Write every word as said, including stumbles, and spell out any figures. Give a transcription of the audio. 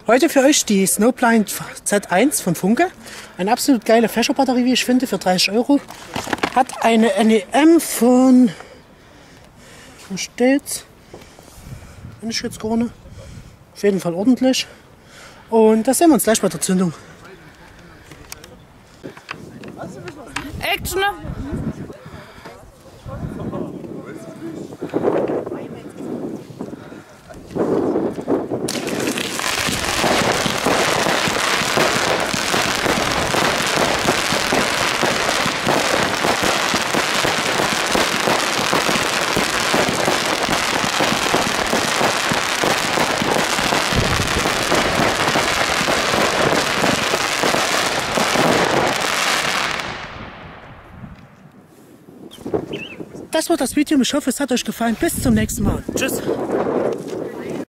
Heute für euch die Snowblind Z eins von Funke. Eine absolut geile Fächerbatterie, wie ich finde, für dreißig Euro. Hat eine N E M von, wo steht's? Bin ich jetzt gar nicht. Auf jeden Fall ordentlich. Und das sehen wir uns gleich bei der Zündung. Action! Das war das Video. Ich hoffe, es hat euch gefallen. Bis zum nächsten Mal. Tschüss.